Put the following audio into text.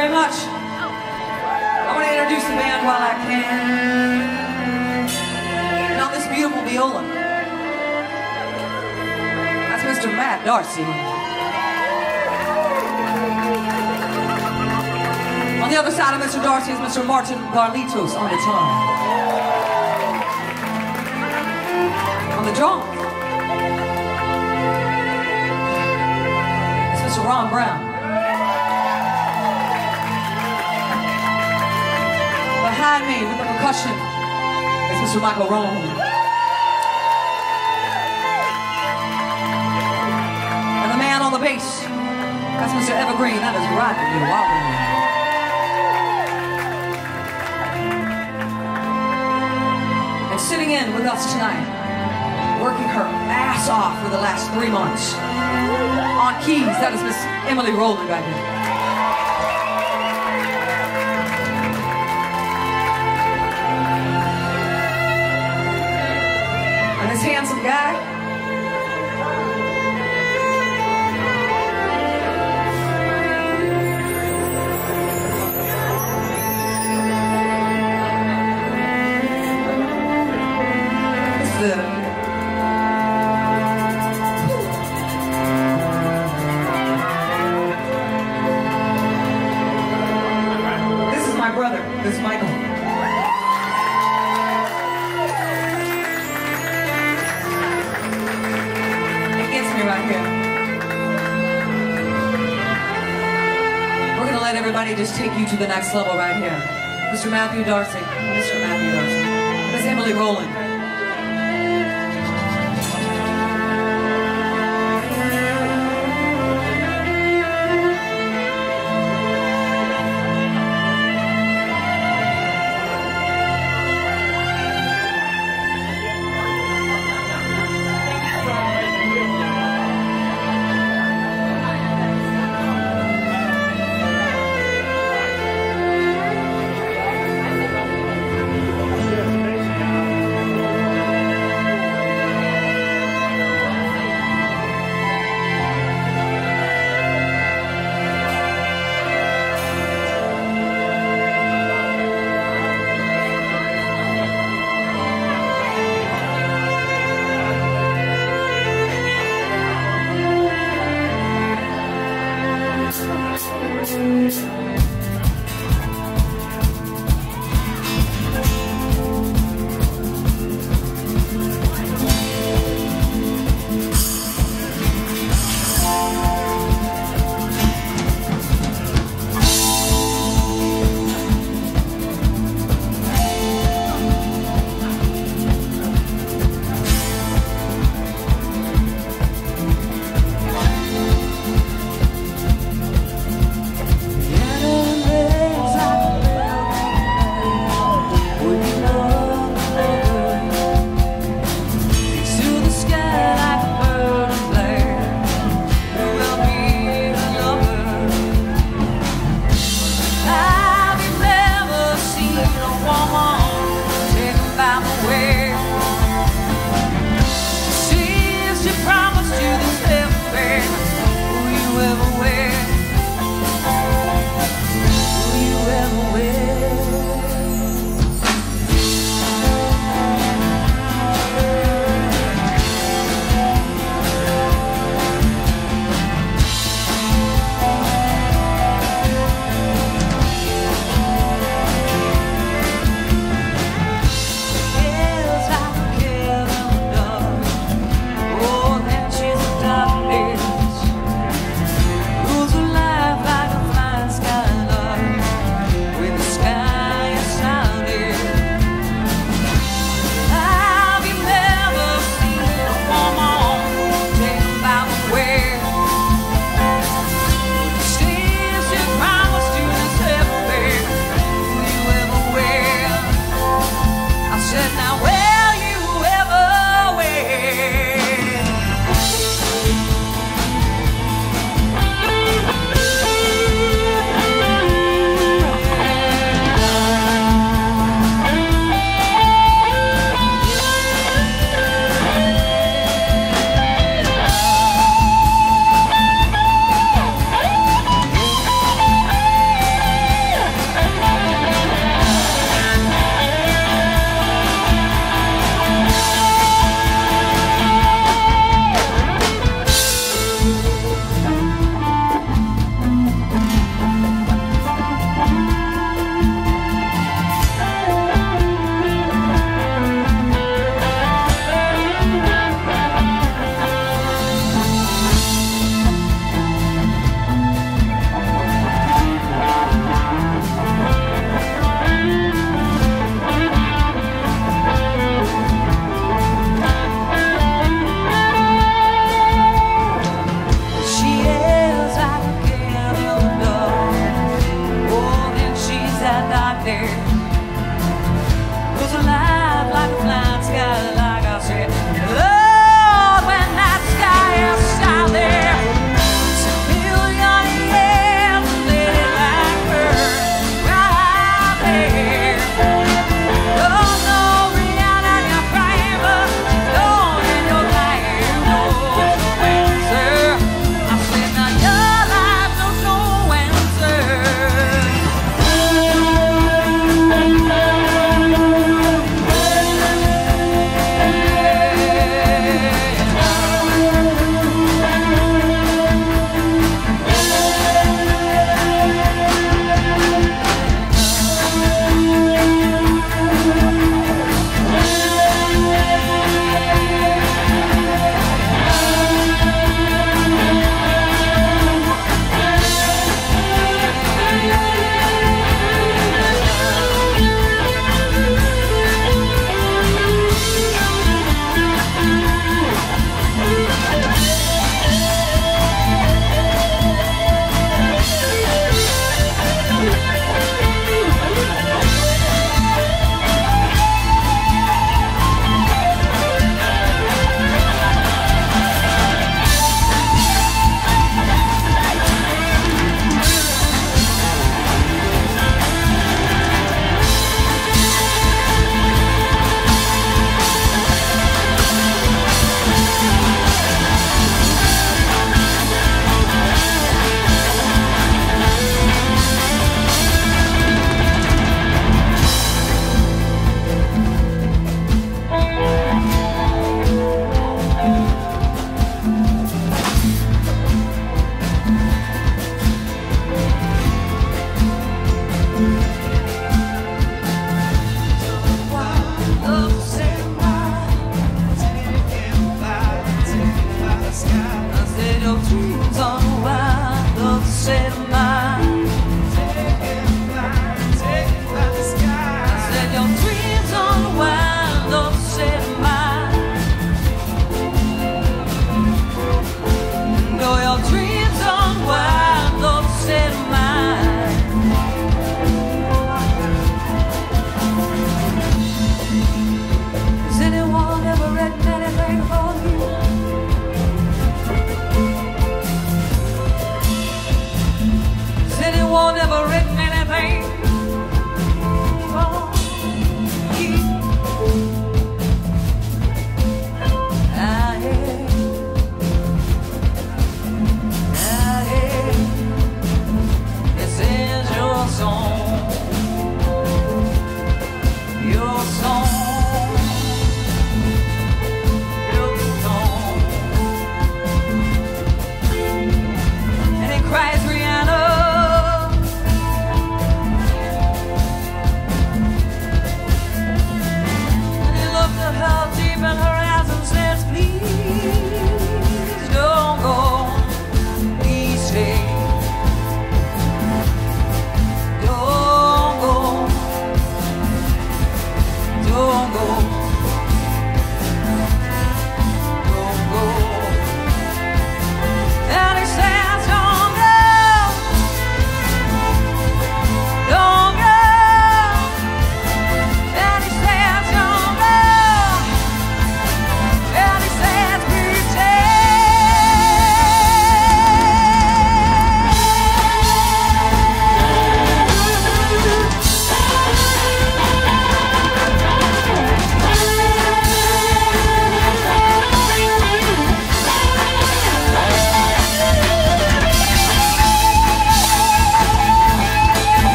very much. I want to introduce the band while I can. And on this beautiful viola, that's Mr. Matt Darcy. On the other side of Mr. Darcy is Mr. Martin Garlitos on the guitar. On the drums, it's Mr. Ron Brown. Behind me with the percussion is Mr. Michael Raine. And the man on the bass, that's Mr. Evergreen. That is right for you. And sitting in with us tonight, working her ass off for the last 3 months on keys, that is Miss Emily Rowland right here. This handsome guy, this is my brother, this is Michael. Right here. We're going to let everybody just take you to the next level right here. Mr. Matthew Darcy, Mr. Matthew Darcy, Miss Emily Rowland.